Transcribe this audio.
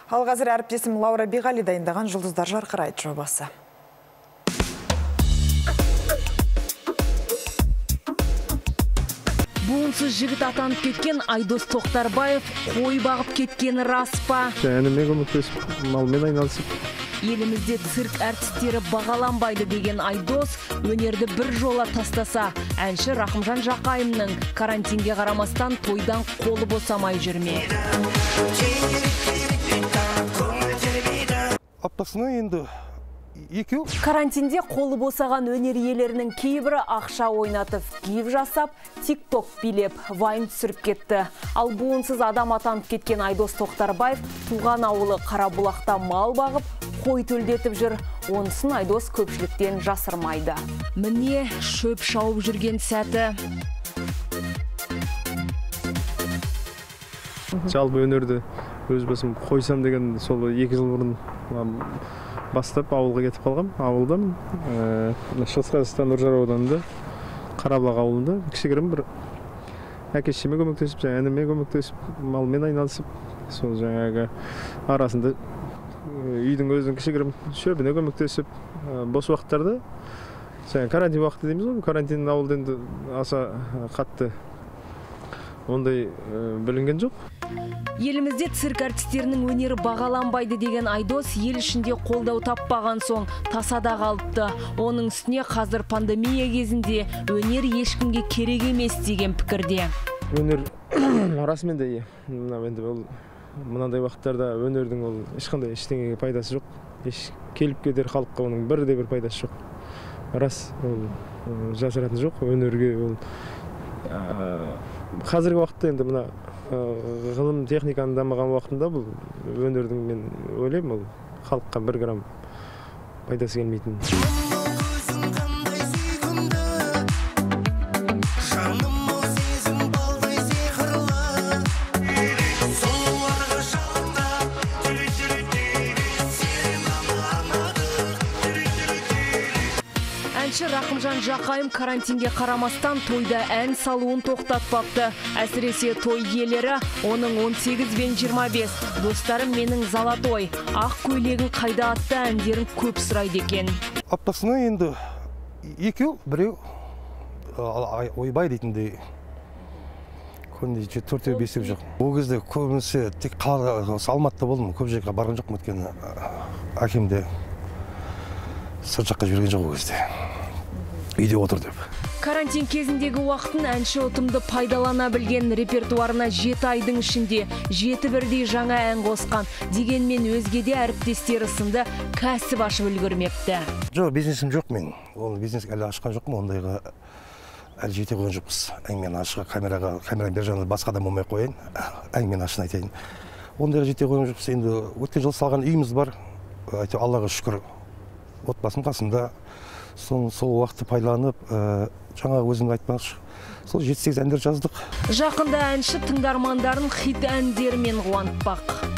Ал қазір әріптесім Лаура Биғали дайындаған «Жұлдыздар жарқырайды» жобасы. Буынсыз жігіт атанып кеткен Айдос Тоқтарбаев қой бағып кеткені рас па? Әніме көмектесіп, малмен айналысып. Елімізде цирк әртістері бағаланбайды деген Айдос өнерді бір жола тастаса, әнші Рахымжан Жақайымның карантинге қарамастан тойдан қолы босамай жүрме. Аптасына енді екеу. Карантинде қолы босаған өнер иелерінің кейбірі ақша ойнатып, гиф жасап, тик-ток билеп, вайн түсіріп кетті. Ал буынсыз адам атанып кеткен Айдос Тоқтарбаев туған ауылы Қарабұлақта мал бағып, қой төлдетіп жүр. Онысын Айдос көпшіліктен жасырмайды. Міне шөп шауып жүрген сәті. Жалпы өнерді өз басым қойсам деген сол 2 жыл бұрын бастап ауылға кетіп қалғам. Ауылдамын. Шығыс Қазақстан Үржар ауданында, Қарабұлақ ауылында кішігірім бір әке-шешеме көмектесіп, әніме көмектесіп, малмен айналысып, сол жаңағы арасында үйдің өзінің кішігірім шөбіне көмектесіп, бос уақыттарда, карантин уақыты дейміз ғой, карантин ауылда енді аса қатты ондай білінген жоқ. Елімізде цирк әртістерінің өнері бағаланбайды деген Айдос ел ішінде қолдау таппаған соң тасада қалыпты. Оның үстіне қазір пандемия кезінде өнер ешкімге керек емес деген пікірде. Өнер расымен де мынандай уақыттарда өнердің ол ешқандай ештеңеге пайдасы жоқ. Келіп кетер халыққа оның бір пайдасы жоқ. Рас, ол жасыратын жоқ. Өнерге ол қазіргі уақытта енді мына ғылым техниканың дамыған уақытында бұл өнердің мен ойлаймын, ол халыққа 1 грамм пайдасы келмейтін. Әнші Рахымжан Жақайым карантинге қарамастан тойда ән салуын тоқтатпапты. Әсіресе той иелері оның 18 бен 25 достарым менің золотой, ақ көйлегін қайда атты әндерін көп сұрайды екен. Аптасына енді екеу, біреу ойбай дейтіндей көбінде 4-5 жоқ. Ол кезде көбінесе тек Алматыда болдым, көп жерге барған жоқпын, өйткені әкем де сырт жаққа жіберген жоқ ол кезде. Үйде отыр деп. Карантин кезіндегі уақытын әнші ұтымды пайдалана білген, репертуарына 7 айдың ішінде 7 бірдей жаңа ән қосқан. Дегенмен өзгеде әріптестері сынды кәсіп ашып үлгермепті. Жоқ, бизнесім жоқ мен. Ол бизнес әлі ашқан жоқпын, ондайға әлі жете қойған жоқпыз. Әңгімені ашыға камера бер жағында басқа адам болмай қойын, әңгімені ашын айтайын. Ондайға жете қойған жоқпыз. Енді өткен жыл салған үйіміз бар. Аллаға шүкір, отбасым қасымда. Сол уақытты пайдаланып, жаңа өзім айтпақшы, сол 7-8 әндер жаздық. Жақында әнші тыңдармандарын хит әндерімен қуантпақ.